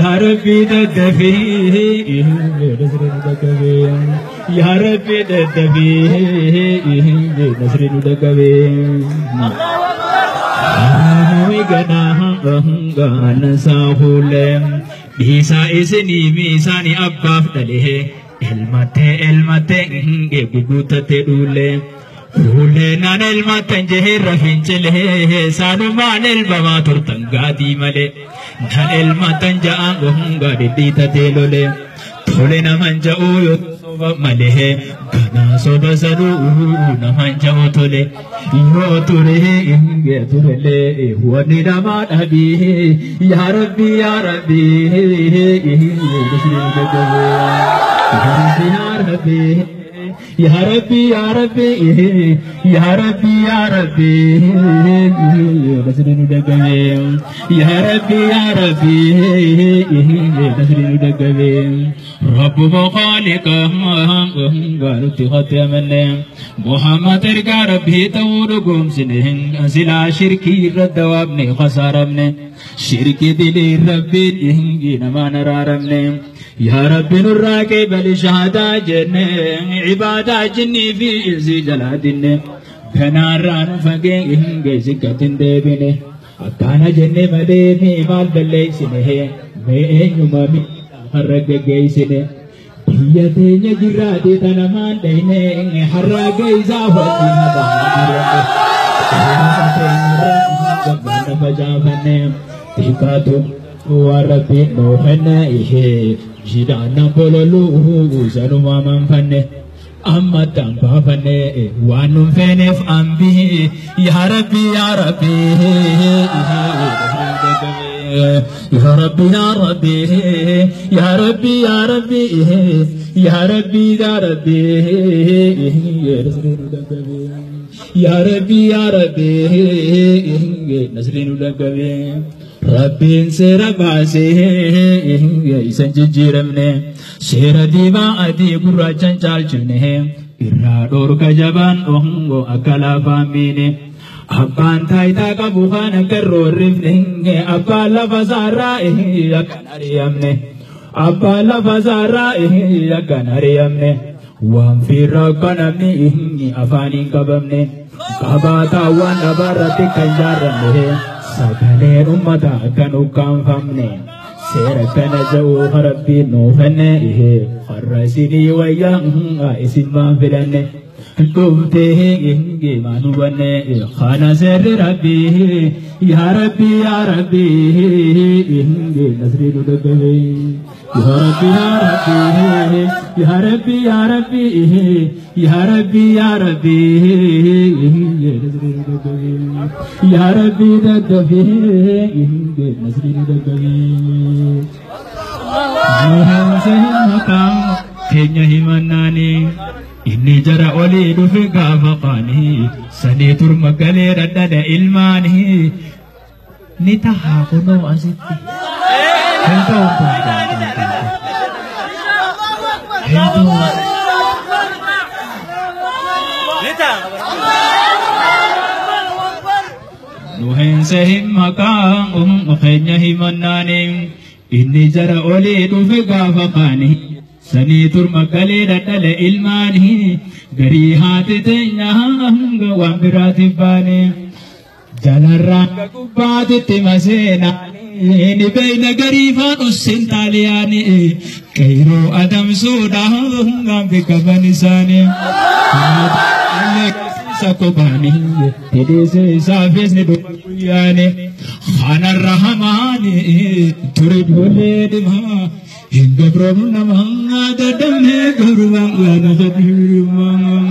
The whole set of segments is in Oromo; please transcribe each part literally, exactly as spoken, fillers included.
يا ربي تدفيه نصر ندقبي يا ربي تدفيه نصر ندقبي ويقنا غانا ساهولم بيسا إسني بيساني أباف دليه المتى المتى بقوتة دولة فولنا المتى جهر فينجله سانمان البما ترتنغادي ملي نال المتى جاء وهنغا ديتا تلولي تولنا من جاءو يوسف مليه غنا صوب سرو نمان جاءو تولي يو تولي إنجي تولي هو ندمان أبيه يا ربي يا ربي يا ربي يا ربي يا ربي يا ربي يا ربي نسرين دقمي يا ربي يا ربي نسرين دقمي رب مخالق قالوا تخطي من محمد رقا ربي تورقم سنهن أسلا شركي ردواب نے خسارم نے شركي دلي ربي إهنجي نما نرارم يا رب نراك بل شهادة جنة عبادة جني في إلزي جلادين بناران فقه إهنجي سكة ديبين أكانا جنة مديني مال بلي سنه مين يمامي حرق جيسنه بيتين جراتي تنمان دينه حرق جيسا وطينا بحرق فجافنه تكاتو وربي نوحنا إيه جدانا بولولو سنوما من فنه أما تنبا فنه وانم فنف أمبيه يا ربي يا ربي يا ربي يا ربي يا ربي يا ربي يا ربي يا ربي يا ربي يا ربي نسرين لقبي ربين سير باسه سنجيرمنه سير ديما ادي قراچن چالچنه irra dor kajaban ongo akala famine abban taita kabuhan karro rifne abala bazara eh akanariyamne abala bazara eh akanariyamne wan firra kanami afani kabamne kabata wan abarati kanjarne sagale ummata kanu kamfamne sera kana jawu rabbi nuhane ihe kharasini waya isimma filane kumte inge manubane khana ser rabbi ya rabbi ya rabbi inge nasridu dagawe ya rabbi ya rabbi ya rabbi ya rabbi ya rabbi ya rabbi inge nasridu dagawe ya rabbi dagawe inge nasridu dagawe Muhammad kenya himanani inni jara oli dufi gafaqani sani turmagale radada ilmani nitaha kuno asitti hento hento nita nuhen sehim makam um kenya himanani inni jara oli dufi gafaqani sani turmagale radada ilmani gari hati tenya hanga wambirati bani jalaranga kubati timasena ni beina garifan usin taliani kairo adam suda hanga bikabanisani sakobani tedese safes ni dukuyani khana rahmani turidule dima hinga problem namanga dadame gurwanga nadhirma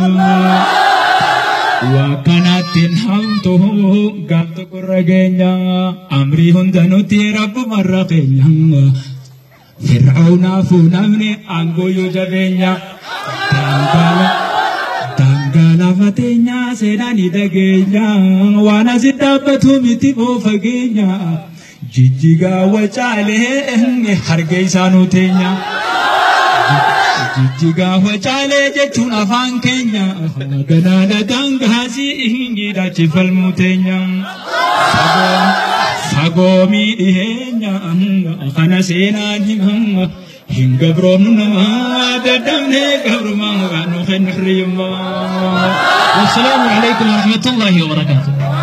wa kanatin hamto gamto kuragenya amri hundanuti rabbu marraqenya fir'auna funamne angoyo jabenya tangala tangala fatenya sedani dagenya wana sidabatu miti ofagenya jijjiga wachale hargay sanu tenya jijjiga wachale jechun afan kenya ganana dangasi ingira chifal mutenya فقومي إهنا خنا سيناني هم هنقبرون نما ددمني قبر ما نخن حريم. والسلام عليكم ورحمة الله وبركاته.